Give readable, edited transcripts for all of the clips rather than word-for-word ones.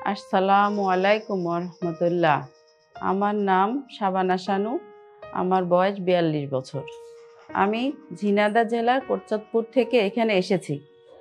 আসসালামু আলাইকুম রহমতুল্লাহ। আমার নাম শাবানা শানু। আমার বয়স 42 বছর। আমি ঝিনাইদহ জেলার কোটচাঁদপুর থেকে এখানে এসেছি।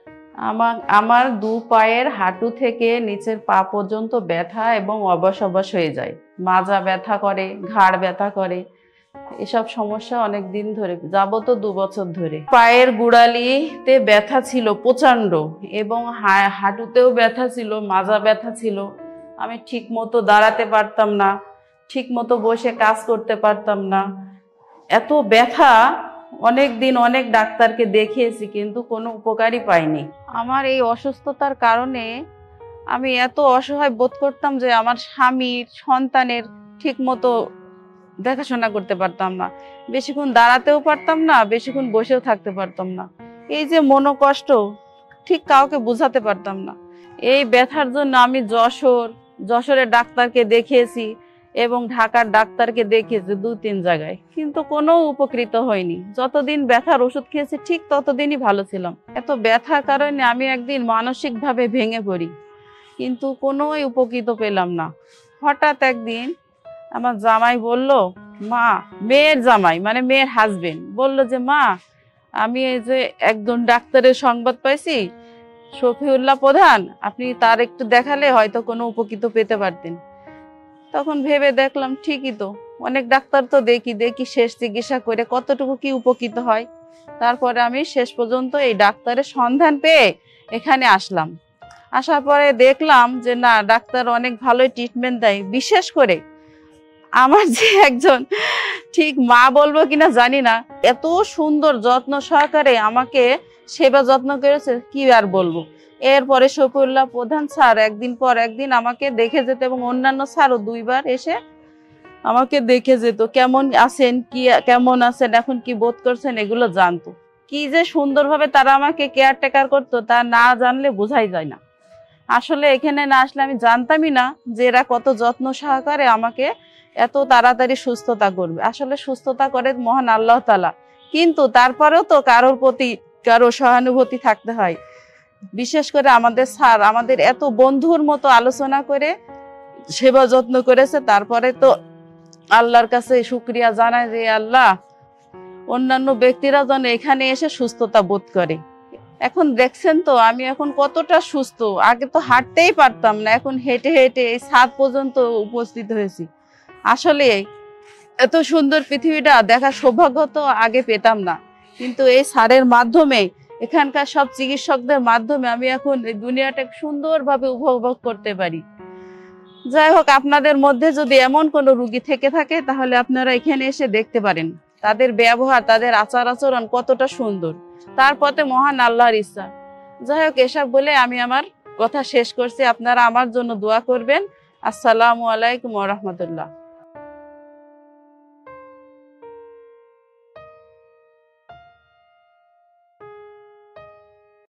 আমার দু পায়ের হাঁটু থেকে নিচের পা পর্যন্ত ব্যথা এবং অবশ হয়ে যায়। মাজা ব্যথা করে, ঘাড় ব্যথা করে, এসব সমস্যা অনেক দিন ধরে, যাবত 2 বছর ধরে। পায়ের গোড়ালিতে ব্যথা ছিল প্রচণ্ড, এবং হাঁটুতেও ব্যথা ছিল, মাজা ব্যথা ছিল। আমি ঠিক মতো দাঁড়াতে পারতাম না, ঠিক মতো বসে কাজ করতে পারতাম না। এত ব্যথা, অনেক দিন অনেক ডাক্তারকে দেখিয়েছি, কিন্তু কোনো উপকারই পাইনি। আমার এই অসুস্থতার কারণে আমি এত অসহায় বোধ করতাম যে আমার স্বামীর, সন্তানের ঠিক মতো দেখাশোনা করতে পারতাম না। বেশিক্ষণ দাঁড়াতেও পারতাম না, বেশিক্ষণ বসেও থাকতে পারতাম না। এই যে মনোকষ্ট, ঠিক কাউকে বোঝাতে পারতাম না। এই ব্যথার জন্য আমি যশোরের ডাক্তারকে দেখিয়েছি এবং ঢাকার ডাক্তারকে দেখিয়েছি 2-3 জায়গায়, কিন্তু কোনো উপকৃত হয়নি। যতদিন ব্যথার ওষুধ খেয়েছি ঠিক ততদিনই ভালো ছিলাম। এত ব্যথার কারণে আমি একদিন মানসিকভাবে ভেঙে পড়ি, কিন্তু কোনো উপকৃত পেলাম না। হঠাৎ একদিন আমার জামাই বলল, মা, মেয়ের জামাই মানে মেয়ের হাজবেন্ড বলল যে, মা, আমি এই যে একজন ডাক্তারের সংবাদ পাইছি, শফিউল্লাহ প্রধান, আপনি তার একটু দেখালে হয়তো কোনো উপকৃত পেতে পারতেন। তখন ভেবে দেখলাম, ঠিকই তো, অনেক ডাক্তার তো দেখি শেষ চিকিৎসা করে কতটুকু কি উপকৃত হয়। তারপরে আমি শেষ পর্যন্ত এই ডাক্তারের সন্ধান পেয়ে এখানে আসলাম। আসার পরে দেখলাম যে না, ডাক্তার অনেক ভালোই ট্রিটমেন্ট দেয়। বিশেষ করে আমার যে একজন, ঠিক মা বলবো কিনা জানি না, এত সুন্দর যত্ন সহকারে আমাকে সেবা যত্ন করেছে, কি আর বলবো। এরপরে শফিউল্লাহ প্রধান স্যার একদিন পর একদিন আমাকে দেখে যেত, এবং অন্যান্য স্যারও 2 বার এসে আমাকে দেখে যেত, কেমন আছেন, কেমন আছেন, এখন কি বোধ করছেন, এগুলো জানতো। কি যে সুন্দরভাবে তারা আমাকে কেয়ারটেকার করতো, তা না জানলে বোঝাই যায় না। আসলে এখানে না আসলে আমি জানতামই না যে এরা কত যত্ন সহকারে আমাকে এত তাড়াতাড়ি সুস্থতা করবে। আসলে সুস্থতা করে মহান আল্লাহ তাআলা, কিন্তু তারপরেও তো কারোর প্রতি কারো সহানুভূতি থাকতে হয়। বিশেষ করে আমাদের স্যার আমাদের এত বন্ধুর মতো আলোচনা করে সেবা যত্ন করেছে। তারপরে তো আল্লাহর কাছে শুকরিয়া জানাই যে আল্লাহ, অন্যান্য ব্যক্তিরা যেন এখানে এসে সুস্থতা বোধ করে। এখন দেখছেন তো আমি এখন কতটা সুস্থ। আগে তো হাঁটতেই পারতাম না, এখন হেঁটে হেঁটে এই ছাদ পর্যন্ত উপস্থিত হয়েছি। আসলে এত সুন্দর পৃথিবীটা দেখার সৌভাগ্য তো আগে পেতাম না, কিন্তু এই স্যারের মাধ্যমে, এখানকার সব চিকিৎসকদের মাধ্যমে আমি এখন এই দুনিয়াটা সুন্দরভাবে উপভোগ করতে পারি। যাই হোক, আপনাদের মধ্যে যদি এমন কোনো রোগী থেকে থাকে, তাহলে আপনারা এখানে এসে দেখতে পারেন তাদের ব্যবহার, তাদের আচার আচরণ কতটা সুন্দর। তার পথে মহান আল্লাহর ইচ্ছা। যাই হোক, এসব বলে আমি আমার কথা শেষ করছি। আপনারা আমার জন্য দোয়া করবেন। আসসালামু আলাইকুম ওয়া রাহমাতুল্লাহ।